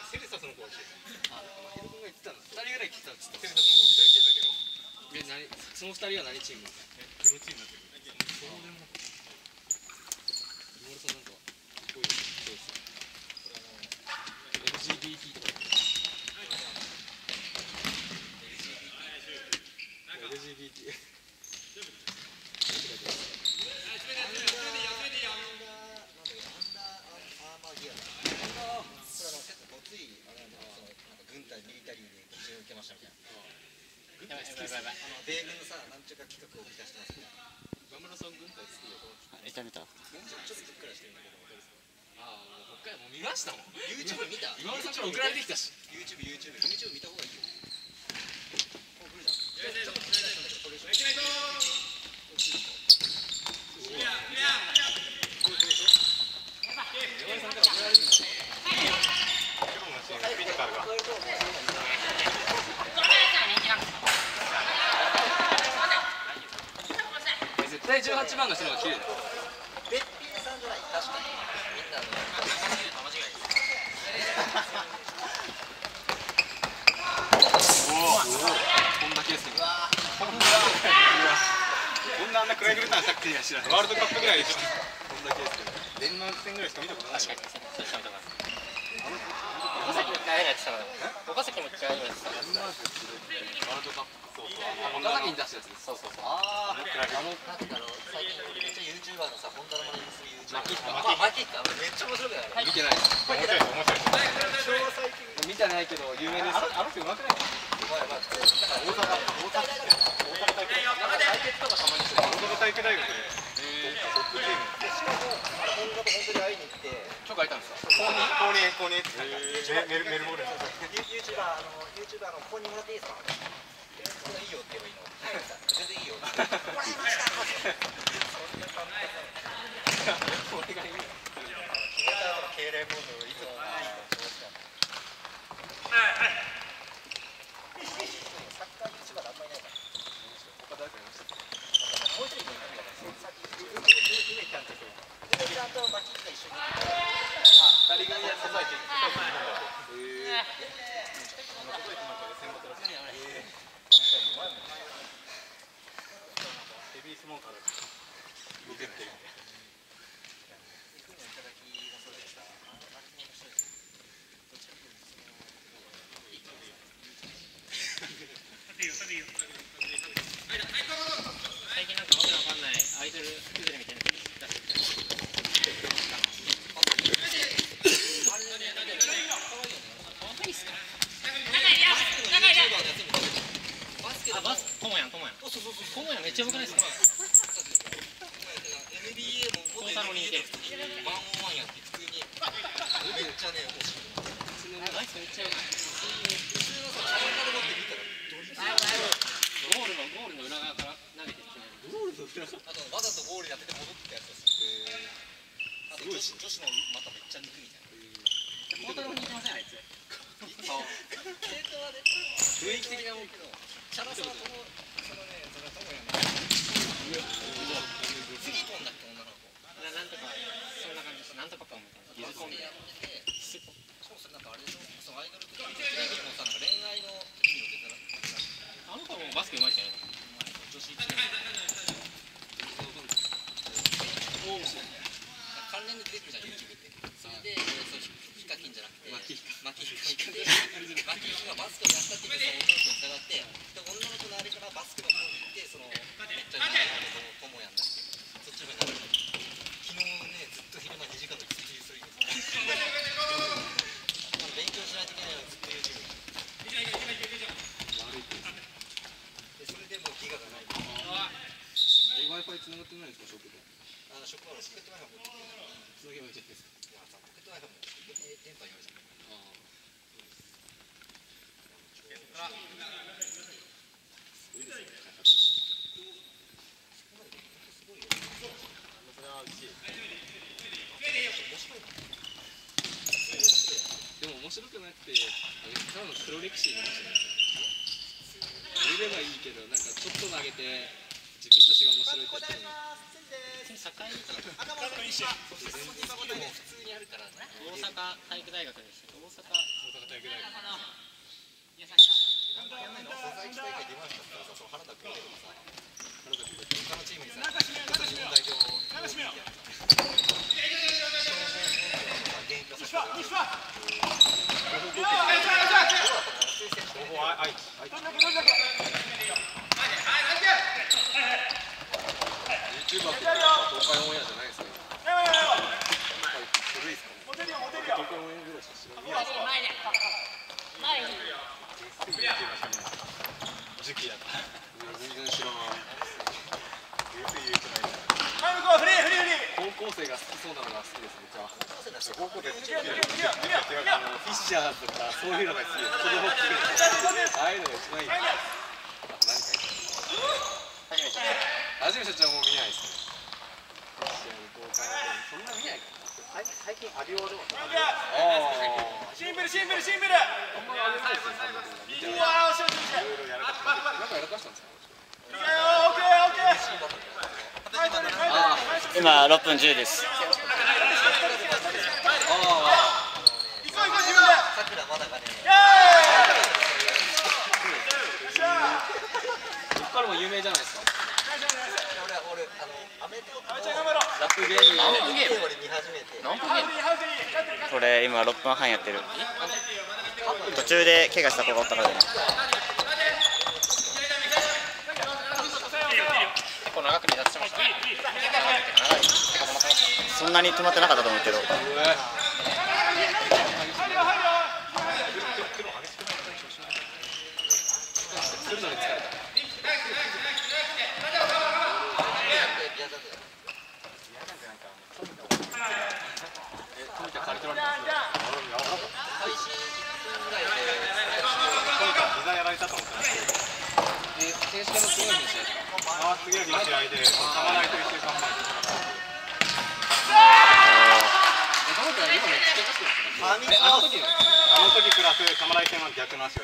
セレサスの子は来てた。 あ、まひろくんが言ってたの。2人ぐらい来てたっつって。 セレサスの子2人来てたけど。 その2人は何チームなの？ 黒チームになってる。そうでもなくて。 井森さんなんかこういうそうですよ。LGBT とか。LGBT。 軍隊ミリタリーで一応受けましたみたいな。 米軍のさ、 なんちゅうか企画を満たしてますね。 今村さん軍隊好きよ。 見た見た。 ちょっとふっくらしてるんだけど、わかるっすか？ ああ、もう北海道もう見ましたもん。 YouTube 見た？ 今村さんから送られてきたし。 YouTube 見た方がいいよ。もう来るじゃん。 絶対18番の人の方が綺麗だよ。 べっぴんさんじゃない？確かに。みんな間違いです。 本田圭佑。 こんなあんな暗いフルターンしたくていいか知らない。ワールドカップぐらいでしょ。 本田圭佑。 デンマーク戦ぐらいしか見たことない。 確かに。岡崎も一回やってたから。岡崎も一回やってた。 ワールドカップ。岡崎に出したやつです。 そうそうそう。 ああ、なんか最近めっちゃ YouTuber のさ、ホンダの真似する YouTuber。マキか。めっちゃ面白くない？ 見てないです。 面白いです面白いです。 見てないけど有名です。あの人上手くない？ 大阪対決とかたまにする。 大阪体育大学でトップチーム。 しかもホンダと本当に会いに行って。 許可いたんですか？ 公認ってメルボルン。 YouTuber の公認もらっていいですか？そんないいよって言えばいいの？全然いいよ。もらいました。 俺がいいよ。 敬礼モードいつもサッカー YouTuber あんまりいないから。 他誰かいました？ もう一人いるんだけど、梅ちゃんとマキが一緒に。 二人組で支えていヘビースモーカーだから動けない。 最近なんかわけわかんないアイドル崩れみたいなの出してきた。バス、ともやん。ともやんめっちゃ良くないですか ？NBA もトータルに似てる。 ワンオンワンやって普通にめっちゃね欲しい。 ナイスめっちゃ良くない。 普通のさ、カメラで持って見たらゴールの裏側から投げてきてない。 あとわざとゴールやってて戻ってやつです。あと女子のまためっちゃ抜くみたいな。 トータルに似てませんあいつ。 雰囲気的なもんけど。 チャラさはそのね、それはともやん。次飛んだっけ女の子。 なんとかそんな感じです。なんとかかみたいな。 バスでやってて、しかもそれなんかあれでしょ。そのアイドルとかテレビもさ、なんか恋愛の時に出てたら。 あの子もバスケうまいじゃない。 女子一年。関連で出てくるじゃん YouTube って。それでヒカキンじゃなくてマキヒカでマキヒがバスケをやったっていうその女の子に繋がって、で女の子のあれからバスケの方に行ってそのめっちゃともやんだっけ、そっちの方になる。昨日ねずっと昼間2時間の追求するんですよ。勉強しないといけないのずっと YouTube で、それでもうギガがない。 Wi-Fi 繋がってないんですか、職場？ 職場のポケット Wi-Fi 持ってきて繋げばいいじゃないですか。 いやさ、ポケット Wi-Fi 持ってきて電波言われちゃう。 でも面白くなくて、ただの黒歴史になっちゃうんですよ。売れればいいけど、なんかちょっと投げて自分たちが面白いって言ってるの。 通にあるからね。 大阪体育大学でした。大阪体育大学。 大会出ましたからさ、その原田君とかさ、原田君と他のチームにさ、日本代表を見てやるさ。現役のサッカー。 YouTuber って東海オンエアじゃないですか。古いですか。東海オンエアぐらいしか知らない。 時期やった。 全然知らない。高校生が好きそうなのが好きですね。じゃあ高校で好きで。 フィッシャーとかそういうのが好きです。子供ってああいうのが一番いい。何か初めて社長も見ないです。そんな見ないかな。最近アディオード。 シンプル。 あんまりあれないですね。うわー、なんかやらかしたんですか。 今6分10です。 さくらまだがね。 ここからも有名じゃないですか。 俺アメトークのラップゲーム。 俺見始めて。 これ今6分半やってる。途中で怪我した子がおったからね。結構長く離脱しました。そんなに止まってなかったと思うけど。 次の試合で、サマライと1週間前。あの時プラス、サマライ戦は逆の足が。